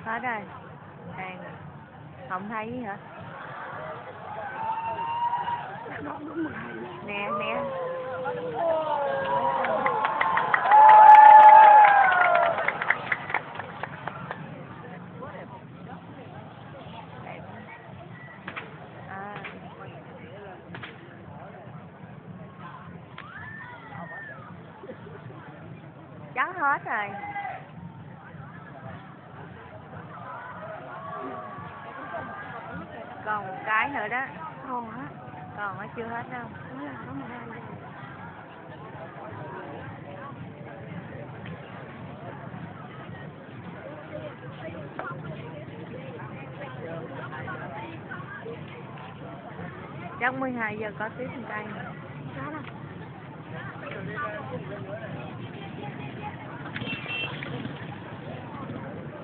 Hết rồi. Hàng không thấy gì hả? Nè nè. Trắng hết rồi. Còn một cái nữa đó. Còn á. Còn nó chưa hết đâu. Đúng là có 12 giờ. Chắc 12 giờ có tiếp một cây nữa.